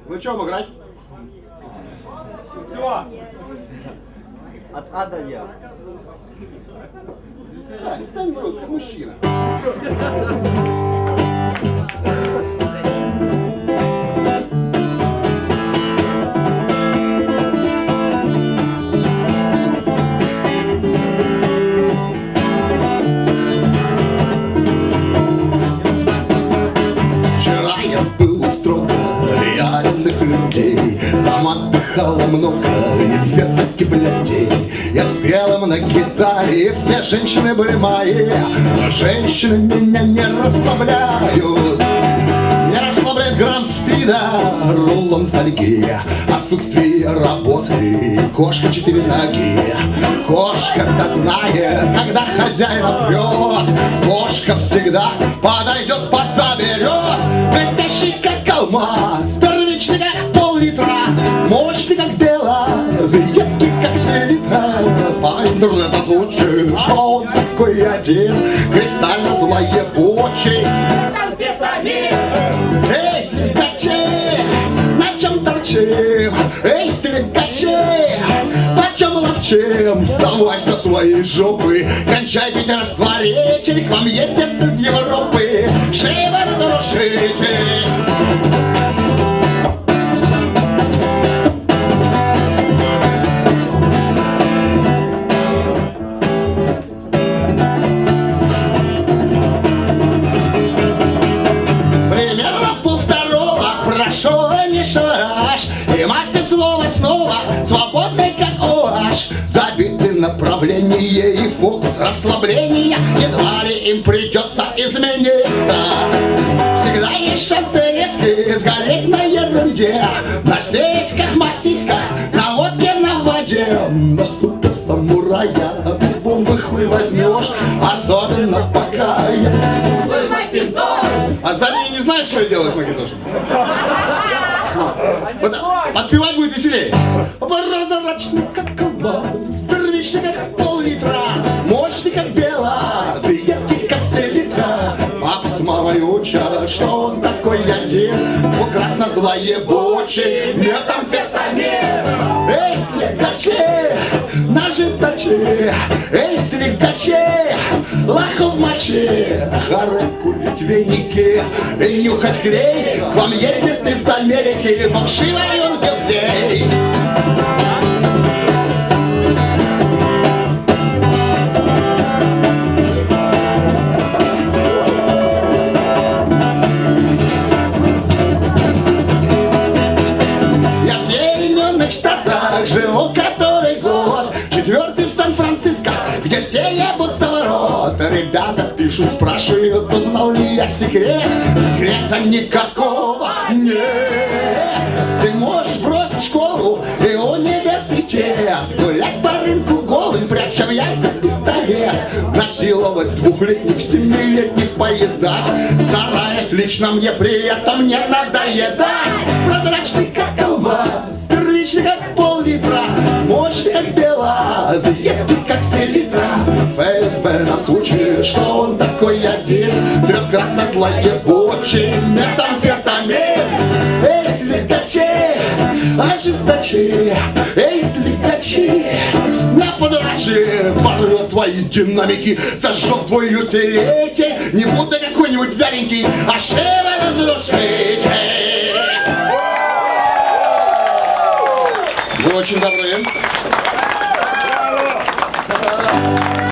Ну что, играть? Все. От А до Я. Стань просто, как мужчина. Вчера я был строго реальных людей. Там отдыхало много инфетных киблядей. Я с белым на гитаре, все женщины были мои. Но женщины меня не расслабляют. Не расслабляет грамм спида, рулон фольги, отсутствие работы, кошка 4 ноги. Кошка-то знает, когда хозяина прет. Кошка всегда подойдет, подзаберет. Блестящий как алмаз, первичный как пол-литра, мощный как белаз, едкий как селитра. По интернету звучит, что он такой один, кристально злоебучий. Эй, слегачи, на чем торчим? Эй, слегачи, почем ловчим? Вставай со своей жопы, кончай пить растворитель, к вам едет из Европы шиворот-нарушитель. И мастер слова снова свободный как OH. Забиты направление и фокус расслабления, едва ли им придется измениться. Всегда есть шансы резкие сгореть на ерунде, на сиськах, массиськах, на водке, на воде. На ступе самурая без бомбы хуй возьмешь, особенно пока я свой макинтош. А за ней не знают, что я делаю с макинтошем? Подпевать будет веселее. Прозрачный как алмаз, первичный как пол-литра, мощный как белаз, едкий как селитра. Папа с мамой учат, что он такой один, двукратно злоебучий метамфетамин. Эй, слегачи, нажитачи, эй, слегачи, лохов мочи, хары курить веники и нюхать клей. К вам едет из Америки фальшивый он еврей. Я в Соединенных Штатах живу который год, 4-й в Сан-Франциско, где все ебутся в рот. Ребята пишут, спрашивают, узнал ли я секрет. Секрета никакого нет. Ты можешь бросить школу и университет, гулять по рынку голым, пряча в яйца пистолет, насиловать 2-летних, 7-летних, поедать, стараясь лично мне при этом не надоедать. Прозрачный как алмаз, первичный как пол-литра, мощный как белаз, едкий как селитра. ФСБ нас учит, что он такой один, 3-кратно злоебучий метамфетамин. Эй, слегачи, ожесточи, эй, слегачи, на подраче порвет твои динамики, сожжет твою сети. Не будто какой-нибудь вяленький, а шиворот-нарушитель. Вы очень добрые.